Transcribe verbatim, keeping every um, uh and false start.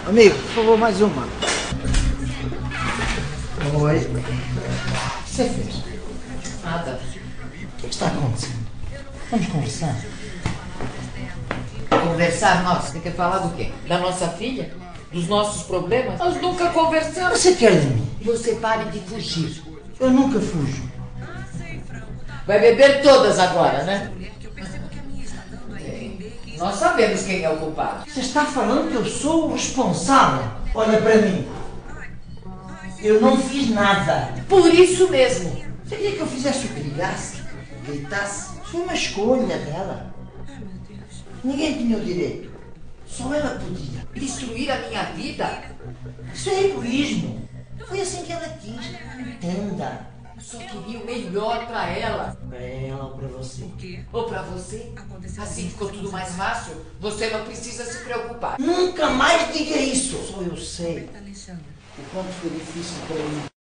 Amigo, por favor, mais uma. Oi. O que você fez? Nada. O que está acontecendo? Vamos conversar. Conversar? Nossa, você quer falar do quê? Da nossa filha? Dos nossos problemas? Nós nunca conversamos. Você quer de mim? Você pare de fugir. Eu nunca fujo. Vai beber todas agora, né? É, nós sabemos quem é o culpado. Você está falando que eu sou o responsável? Olha para mim. Eu não fiz nada. Por isso mesmo. Você queria que eu fizesse o que ligasse? Gritasse? Foi uma escolha dela. Ninguém tinha o direito. Só ela podia. Destruir a minha vida? Isso é egoísmo. Foi assim que ela quis. Entenda. Eu só queria o melhor pra ela. Para ela ou para você? Ou pra você? Assim ficou tudo mais fácil. Você não precisa se preocupar. Nunca mais diga isso. Só eu sei o quanto foi difícil para mim.